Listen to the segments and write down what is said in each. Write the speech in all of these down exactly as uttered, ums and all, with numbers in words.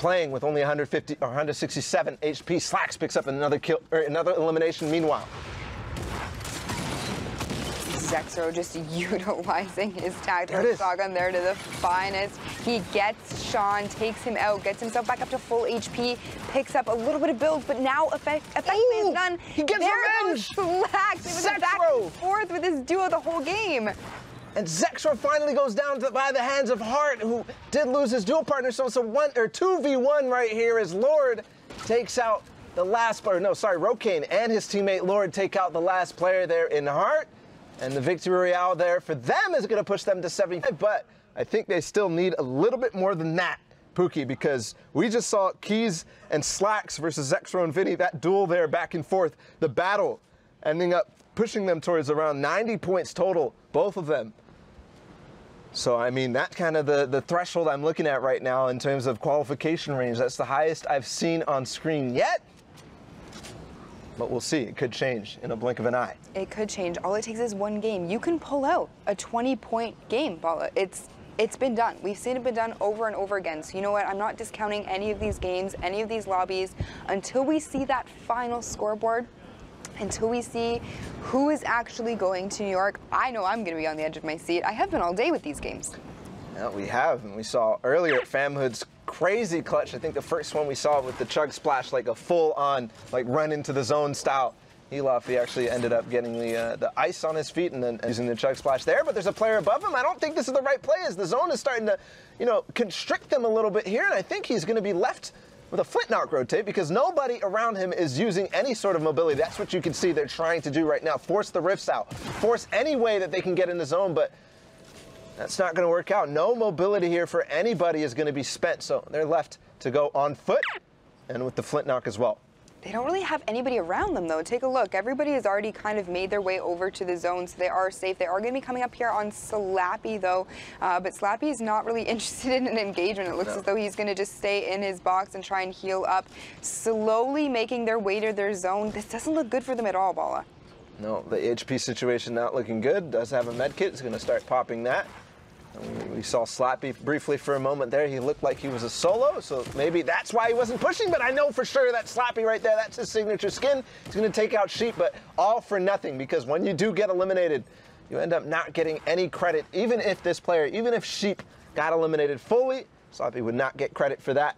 playing with only one hundred fifty or one hundred sixty-seven H P. Slax picks up another kill or another elimination. Meanwhile, Zexro just utilizing his tactical shotgun there to the finest. He gets Sean, takes him out, gets himself back up to full H P, picks up a little bit of build, but now effect, effectively is done. He gets there revenge! Goes Slax. It was a back and forth with this duo the whole game. And Zexro finally goes down to, by the hands of Hart, who did lose his dual partner. So it's a one or two v one right here as Lord takes out the last player. No, sorry, Rokane and his teammate Lord take out the last player there in Hart. And the victory royale there for them is going to push them to seventy-five. But I think they still need a little bit more than that, Pookie, because we just saw Keys and Slax versus Zexro and Vinny, that duel there back and forth, the battle ending up pushing them towards around ninety points total, both of them. So, I mean, that's kind of the, the threshold I'm looking at right now in terms of qualification range. That's the highest I've seen on screen yet. But we'll see. It could change in a blink of an eye. It could change. All it takes is one game. You can pull out a twenty point game, Bala. It's it's been done. We've seen it been done over and over again. So you know what? I'm not discounting any of these games, any of these lobbies, until we see that final scoreboard, until we see who is actually going to New York. I know I'm going to be on the edge of my seat. I have been all day with these games. Yeah, we have. And we saw earlier at Famhood's crazy clutch. I think the first one we saw with the Chug Splash, like a full-on, like run into the zone style. Elof, he actually ended up getting the uh, the ice on his feet and then using the Chug Splash there. But there's a player above him. I don't think this is the right play as the zone is starting to, you know, constrict them a little bit here. And I think he's going to be left with a flint knock rotate because nobody around him is using any sort of mobility. That's what you can see they're trying to do right now. Force the rifts out. Force any way that they can get in the zone, but that's not going to work out. No mobility here for anybody is going to be spent, so they're left to go on foot and with the flint knock as well. They don't really have anybody around them, though. Take a look. Everybody has already kind of made their way over to the zone, so they are safe. They are going to be coming up here on Slappy, though, uh, but Slappy is not really interested in an engagement. It looks no. as though he's going to just stay in his box and try and heal up, slowly making their way to their zone. This doesn't look good for them at all, Bala. No, the H P situation not looking good. Does have a med kit. He's going to start popping that. We saw Slappy briefly for a moment there. He looked like he was a solo, so maybe that's why he wasn't pushing, but I know for sure that Slappy right there, that's his signature skin. He's going to take out Sheep, but all for nothing, because when you do get eliminated, you end up not getting any credit. Even if this player, even if Sheep got eliminated fully, Slappy would not get credit for that.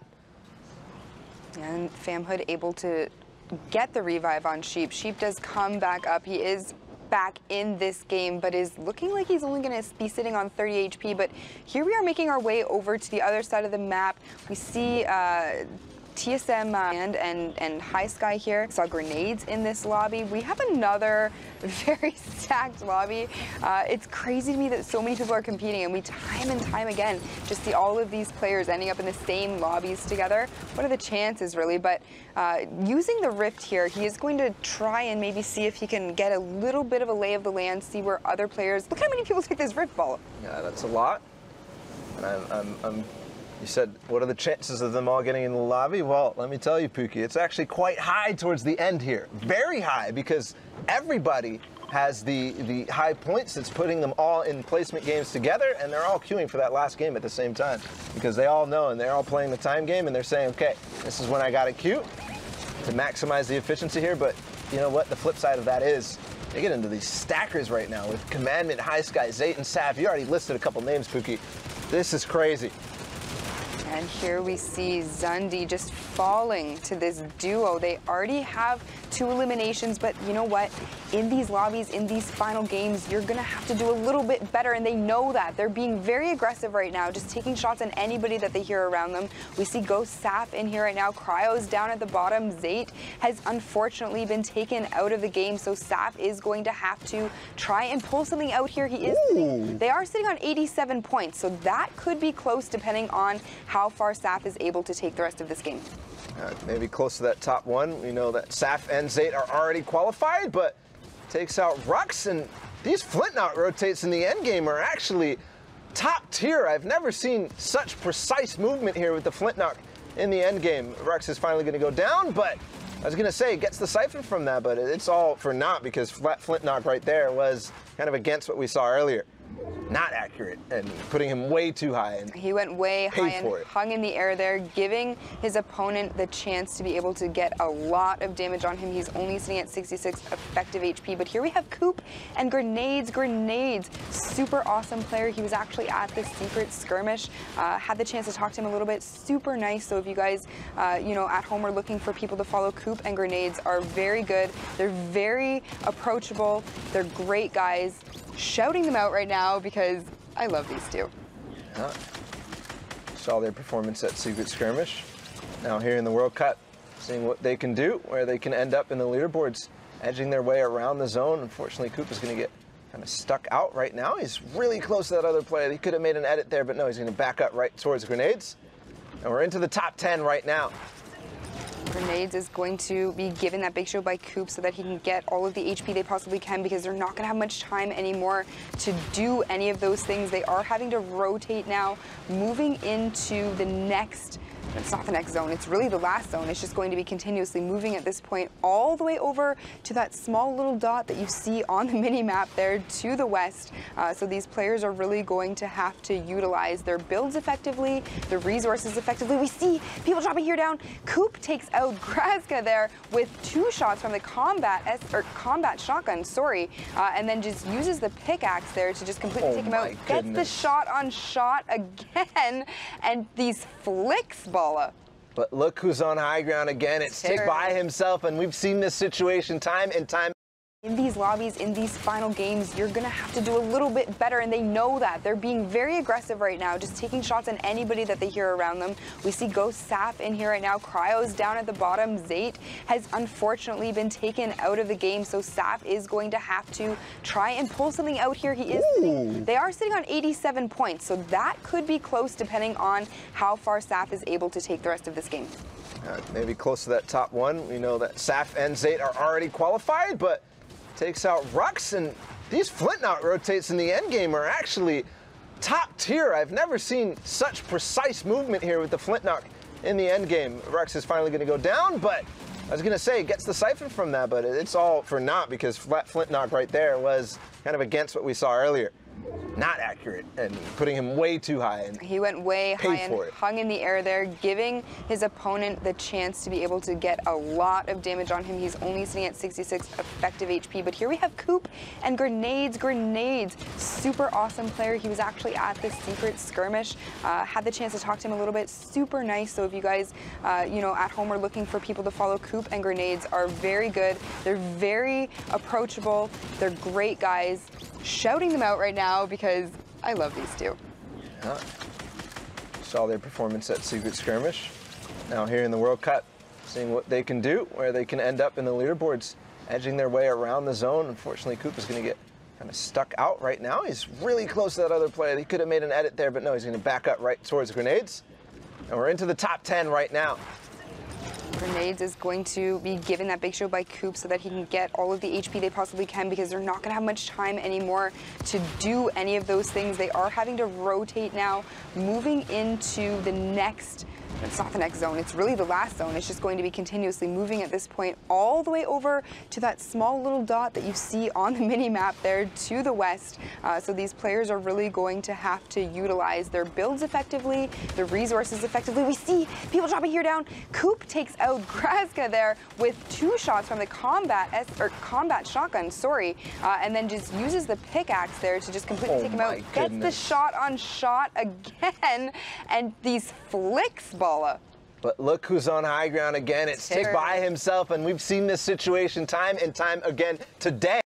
And Famhood able to get the revive on Sheep. Sheep does come back up. He is back in this game, but is looking like he's only going to be sitting on thirty H P. But here we are making our way over to the other side of the map. We see uh, T S M uh, and, and and High Sky here. Saw grenades in this lobby. We have another very stacked lobby. Uh, it's crazy to me that so many people are competing, and we time and time again just see all of these players ending up in the same lobbies together. What are the chances, really? But uh, using the Rift here, he is going to try and maybe see if he can get a little bit of a lay of the land, see where other players. Look how many people take this Rift ball. Yeah, that's a lot. And I'm, I'm, I'm You said, what are the chances of them all getting in the lobby? Well, let me tell you, Pookie, it's actually quite high towards the end here. Very high, because everybody has the, the high points that's putting them all in placement games together, and they're all queuing for that last game at the same time, because they all know, and they're all playing the time game, and they're saying, okay, this is when I got to queue to maximize the efficiency here. But you know what? The flip side of that is they get into these stackers right now with Commandment, High Sky, Zayt, and Saf. You already listed a couple names, Pookie. This is crazy. And here we see Zundi just falling to this duo. They already have two eliminations, but you know what? In these lobbies, in these final games, you're going to have to do a little bit better, and they know that. They're being very aggressive right now, just taking shots on anybody that they hear around them. We see Ghost Saf in here right now. Cryo's down at the bottom. Zayt has unfortunately been taken out of the game, so Saf is going to have to try and pull something out here. He is sitting, they are sitting on eighty-seven points, so that could be close depending on how far Saf is able to take the rest of this game. Uh, maybe close to that top one. We know that Saf and Zayt are already qualified, but takes out Rux, and these flint knock rotates in the end game are actually top tier. I've never seen such precise movement here with the flint knock in the end game. Rux is finally going to go down, but I was going to say gets the siphon from that, but it's all for naught because flat flint knock right there was kind of against what we saw earlier. not accurate and putting him way too high. And he went way high and for it. hung in the air there, giving his opponent the chance to be able to get a lot of damage on him. He's only sitting at sixty-six effective H P, but here we have Coop and Grenades, Grenades, super awesome player. He was actually at the secret skirmish, uh, had the chance to talk to him a little bit, super nice. So if you guys, uh, you know, at home are looking for people to follow, Coop and Grenades are very good. They're very approachable. They're great guys. Shouting them out right now because I love these two. Yeah. Saw their performance at Secret Skirmish. Now here in the World Cup, seeing what they can do, where they can end up in the leaderboards, edging their way around the zone. Unfortunately, Coop is going to get kind of stuck out right now. He's really close to that other player. He could have made an edit there, but no, he's going to back up right towards Grenades. And we're into the top ten right now. Grenades is going to be given that big show by Coop so that he can get all of the H P they possibly can, because they're not going to have much time anymore to do any of those things. They are having to rotate now, moving into the next, it's not the next zone, it's really the last zone. It's just going to be continuously moving at this point all the way over to that small little dot that you see on the mini map there to the west. Uh, so these players are really going to have to utilize their builds effectively, their resources effectively. We see people dropping here down. Coop takes out Grazka there with two shots from the combat S or combat shotgun, sorry, uh, and then just uses the pickaxe there to just completely oh take him out. Goodness. Gets the shot on shot again, and these flicks Balla. But look who's on high ground again. It's Tick by himself, and we've seen this situation time and time. In these lobbies, in these final games, you're going to have to do a little bit better, and they know that. They're being very aggressive right now, just taking shots on anybody that they hear around them. We see Ghost Saf in here right now. Cryo's down at the bottom. Zayt has unfortunately been taken out of the game, so Saf is going to have to try and pull something out here. He is sitting, they are sitting on eighty-seven points, so that could be close depending on how far Saf is able to take the rest of this game. Uh, maybe close to that top one. We know that Saf and Zayt are already qualified, but takes out Rux, and these Flint Knock rotates in the end game are actually top tier. I've never seen such precise movement here with the Flint Knock in the end game. Rux is finally going to go down, but I was going to say, gets the siphon from that, but it's all for naught because flat Flint Knock right there was kind of against what we saw earlier. Not accurate and putting him way too high. And he went way high and for it. hung in the air there, giving his opponent the chance to be able to get a lot of damage on him. He's only sitting at sixty-six effective H P, but here we have Coop and Grenades, Grenades, super awesome player. He was actually at the secret skirmish, uh, had the chance to talk to him a little bit, super nice. So if you guys, uh, you know, at home are looking for people to follow, Coop and Grenades are very good. They're very approachable. They're great guys. Shouting them out right now because I love these two. Yeah. Saw their performance at Secret Skirmish. Now here in the World Cup, seeing what they can do, where they can end up in the leaderboards, edging their way around the zone. Unfortunately, Coop is going to get kind of stuck out right now. He's really close to that other player. He could have made an edit there, but no, he's going to back up right towards Grenades. And we're into the top ten right now. Grenades is going to be given that big show by Coop so that he can get all of the H P they possibly can, because they're not going to have much time anymore to do any of those things. They are having to rotate now, moving into the next, it's not the next zone, it's really the last zone. It's just going to be continuously moving at this point all the way over to that small little dot that you see on the mini map there to the west. Uh, so these players are really going to have to utilize their builds effectively, their resources effectively. We see people dropping here down. Coop takes out Grazka there with two shots from the combat S or combat shotgun, sorry, uh, and then just uses the pickaxe there to just completely oh take him out. Goodness. Gets the shot on shot again, and these flicks Balla. But look who's on high ground again. It's Tick by himself, and we've seen this situation time and time again today.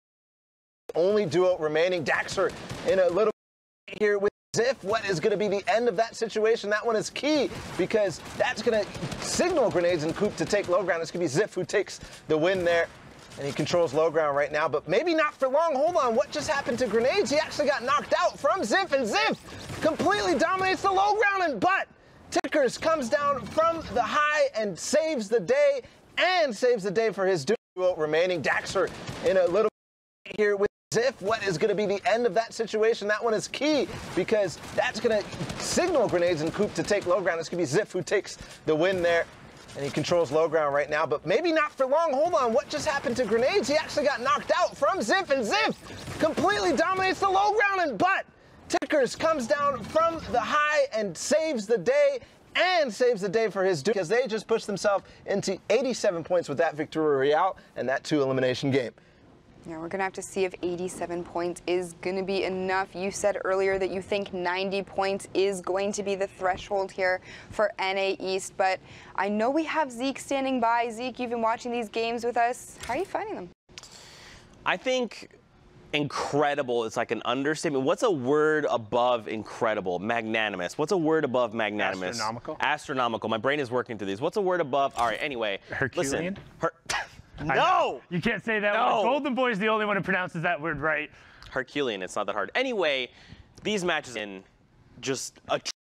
Only duo remaining. Daxter in a little here with Ziff. What is going to be the end of that situation? That one is key, because that's going to signal Grenades and Coop to take low ground. It's going to be Ziff who takes the win there. And he controls low ground right now, but maybe not for long. Hold on, what just happened to Grenades? He actually got knocked out from Ziff, and Ziff completely dominates the low ground, and but Tickers comes down from the high and saves the day, and saves the day for his duo remaining. Daxter in a little here with Ziff. What is going to be the end of that situation? That one is key, because that's going to signal Grenades and Coop to take low ground. It's going to be Ziff who takes the win there. And he controls low ground right now, but maybe not for long. Hold on, what just happened to Grenades? He actually got knocked out from Ziv, and Ziv completely dominates the low ground, and but Tickers comes down from the high and saves the day, and saves the day for his dude, because they just pushed themselves into eighty-seven points with that victory royale and that two elimination game. Yeah, we're gonna have to see if eighty-seven points is gonna be enough. You said earlier that you think ninety points is going to be the threshold here for N A East, but I know we have Zeke standing by. Zeke, you've been watching these games with us. How are you finding them? I think incredible is like an understatement. What's a word above incredible? Magnanimous. What's a word above magnanimous? Astronomical. Astronomical. My brain is working through these. What's a word above? All right, anyway. Herculean? Listen. Her no! You can't say that No. word. Golden Boy's the only one who pronounces that word right. Herculean. It's not that hard. Anyway, these matches in just a